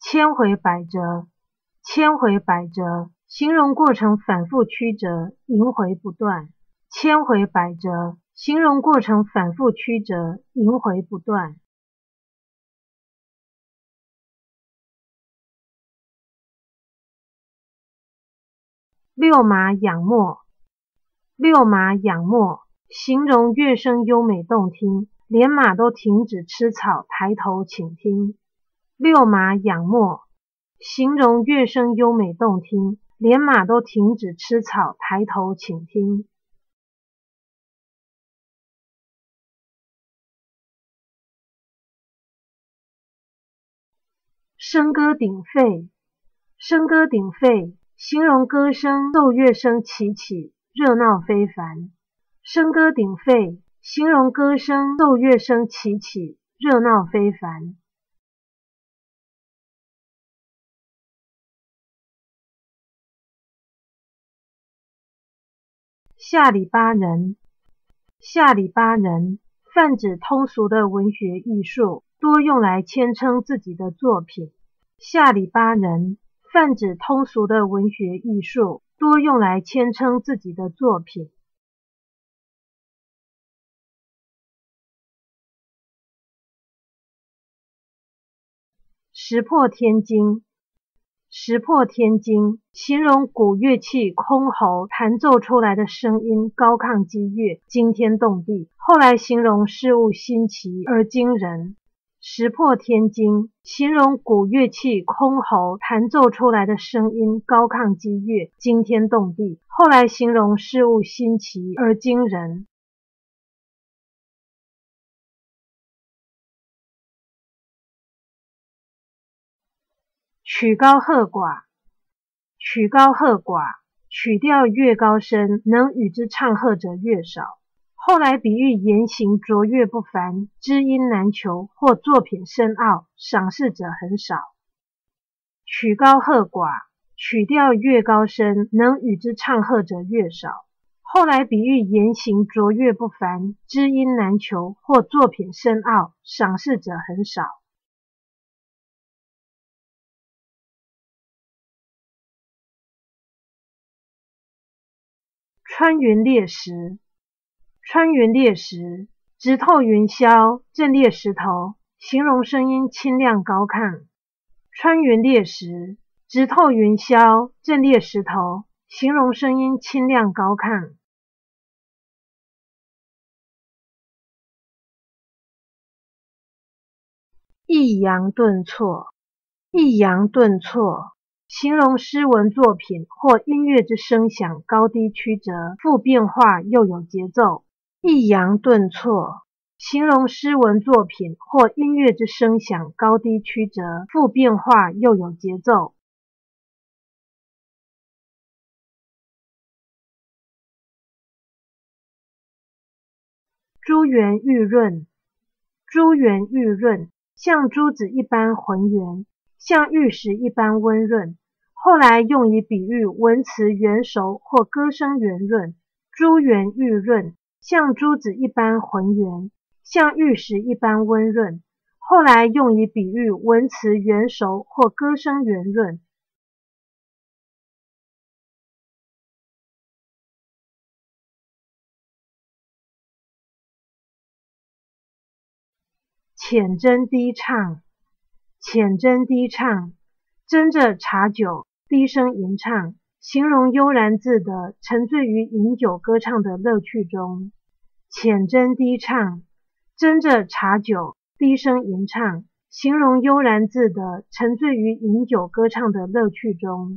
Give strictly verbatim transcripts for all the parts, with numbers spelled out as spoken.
千回百折，千回百折，形容过程反复曲折，萦回不断。千回百折，形容过程反复曲折，萦回不断。六马仰没，六马仰没，形容乐声优美动听，连马都停止吃草，抬头倾听。六马仰没，形容乐声优美动听，连马都停止吃草，抬头倾听。笙歌鼎沸，笙歌鼎沸，形容歌声奏乐声齐起，热闹非凡。笙歌鼎沸，形容歌声奏乐声齐起，热闹非凡。下里巴人，下里巴人，泛指通俗的文学艺术，多用来谦称自己的作品。下里巴人，泛指通俗的文学艺术，多用来谦称自己的作品。石破天惊，石破天惊，形容古乐器箜篌弹奏出来的声音高亢激越，惊天动地。后来形容事物新奇而惊人。石破天惊，形容古乐器箜篌弹奏出来的声音高亢激越，惊天动地。后来形容事物新奇而惊人。曲高和寡，曲高和寡，曲调越高深，能与之唱和者越少。后来比喻言行卓越不凡，知音难求，或作品深奥，赏识者很少。曲高和寡，曲调越高深，能与之唱和者越少。后来比喻言行卓越不凡，知音难求，或作品深奥，赏识者很少。穿云裂石，穿云裂石，直透云霄，震裂石头，形容声音清亮高亢。穿云裂石，直透云霄，震裂石头，形容声音清亮高亢。抑扬顿挫，抑扬顿挫，形容诗文作品或音乐之声响高低曲折，富变化又有节奏。抑扬顿挫，形容诗文作品或音乐之声响高低曲折，富变化又有节奏。珠圆玉润，珠圆玉润，像珠子一般浑圆，像玉石一般温润。后来用以比喻文词圆熟或歌声圆润。珠圆玉润，像珠子一般浑圆，像玉石一般温润。后来用以比喻文词圆熟或歌声圆润。浅斟低唱，浅斟低唱，斟着茶酒，低声吟唱，形容悠然自得，沉醉于饮酒歌唱的乐趣中。浅斟低唱，斟着茶酒，低声吟唱，形容悠然自得，沉醉于饮酒歌唱的乐趣中。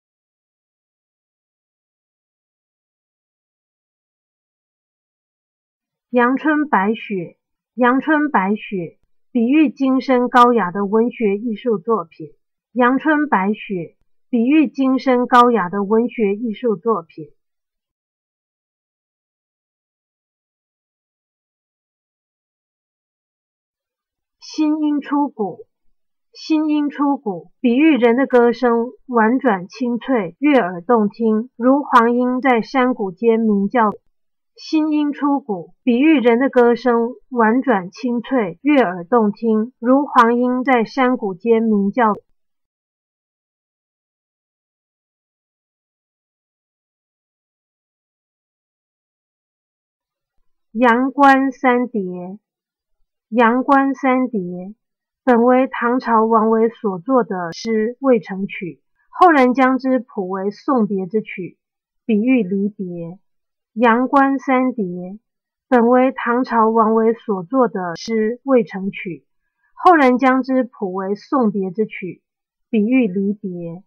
阳春白雪，阳春白雪，比喻精深高雅的文学艺术作品。阳春白雪，比喻精深高雅的文学艺术作品。新音出谷，新音出谷，比喻人的歌声婉转清脆，悦耳动听，如黄莺在山谷间鸣叫。新音出谷，比喻人的歌声婉转清脆，悦耳动听，如黄莺在山谷间鸣叫。 阳关三叠，阳关三叠，本为唐朝王维所作的诗未成曲，后人将之谱为送别之曲，比喻离别。阳关三叠，本为唐朝王维所作的诗未成曲，后人将之谱为送别之曲，比喻离别。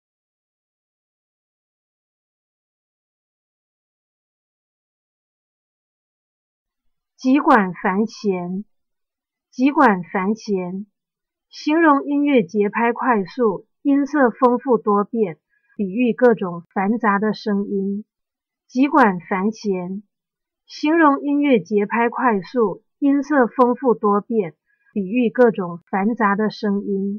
急管繁弦，急管繁弦，形容音乐节拍快速，音色丰富多变，比喻各种繁杂的声音。急管繁弦，形容音乐节拍快速，音色丰富多变，比喻各种繁杂的声音。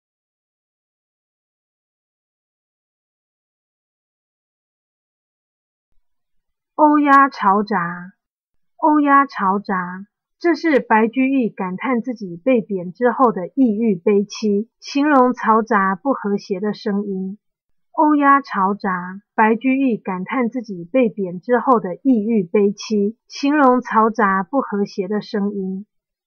欧鸦嘈杂，欧鸦嘈杂，这是白居易感叹自己被贬之后的抑郁悲戚，形容嘈杂不和谐的声音。欧鸦嘈杂，白居易感叹自己被贬之后的抑郁悲戚，形容嘈杂不和谐的声音。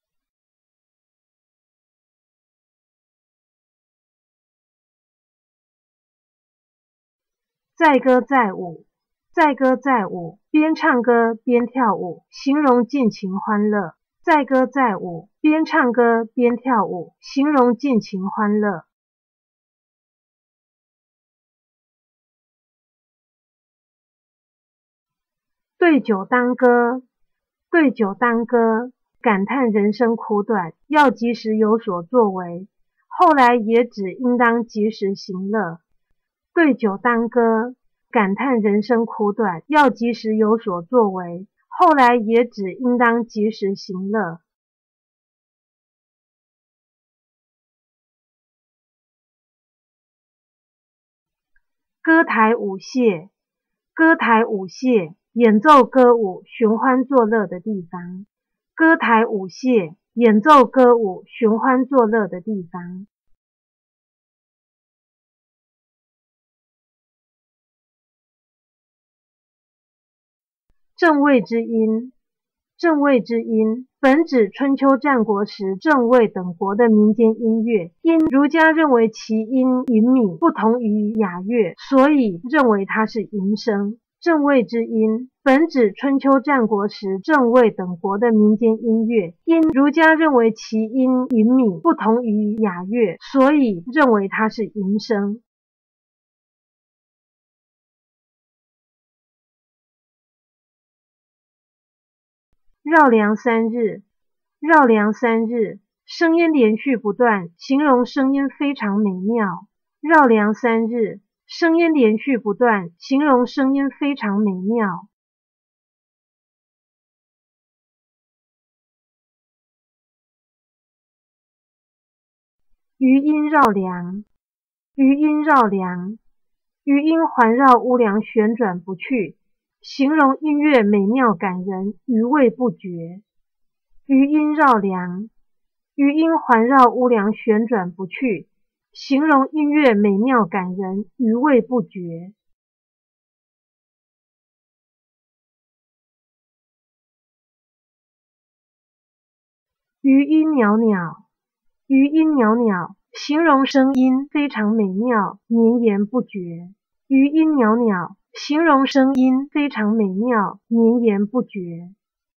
载歌载舞，载歌载舞，边唱歌边跳舞，形容尽情欢乐。载歌载舞，边唱歌边跳舞，形容尽情欢乐。对酒当歌，对酒当歌，感叹人生苦短，要及时有所作为，后来也指应当及时行乐。对酒当歌，感叹人生苦短，要及时有所作为，后来也指应当及时行乐。歌台舞榭，歌台舞榭，演奏歌舞寻欢作乐的地方。歌台舞榭，演奏歌舞寻欢作乐的地方。正位之音，正位之音，本指春秋战国时郑卫等国的民间音乐，因儒家认为其音隐靡，不同于雅乐，所以认为它是淫声。正位之音，本指春秋战国时郑卫等国的民间音乐，因儒家认为其音隐靡，不同于雅乐，所以认为它是淫声。绕梁三日，绕梁三日，声音连续不断，形容声音非常美妙。绕梁三日，声音连续不断，形容声音非常美妙。余音绕梁，余音绕梁，余音环绕屋梁旋转不去，形容音乐美妙感人，余味不绝。余音绕梁，余音环绕屋梁旋转不去，形容音乐美妙感人，余味不绝。余音袅袅，余音袅袅，形容声音非常美妙，绵延不绝。余音袅袅，形容声音非常美妙，绵延不绝。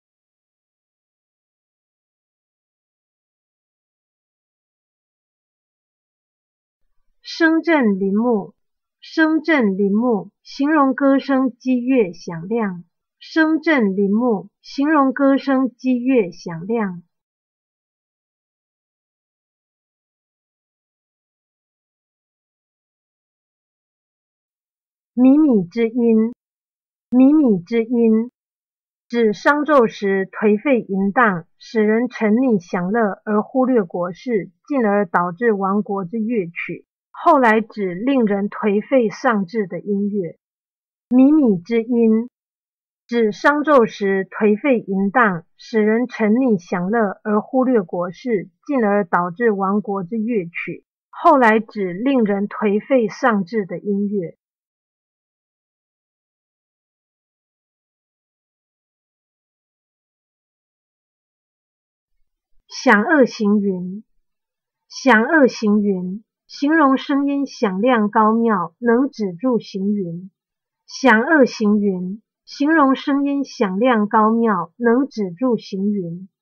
声震林木，声震林木，形容歌声激越响亮。声震林木，形容歌声激越响亮。靡靡之音，靡靡之音，指商纣时颓废淫荡，使人沉溺享乐而忽略国事，进而导致亡国之乐曲。后来指令人颓废丧志的音乐。靡靡之音，指商纣时颓废淫荡，使人沉溺享乐而忽略国事，进而导致亡国之乐曲。后来指令人颓废丧志的音乐。 响恶行云，响恶行云，形容声音响亮高妙，能止住行云。响恶行云，形容声音响亮高妙，能止住行云。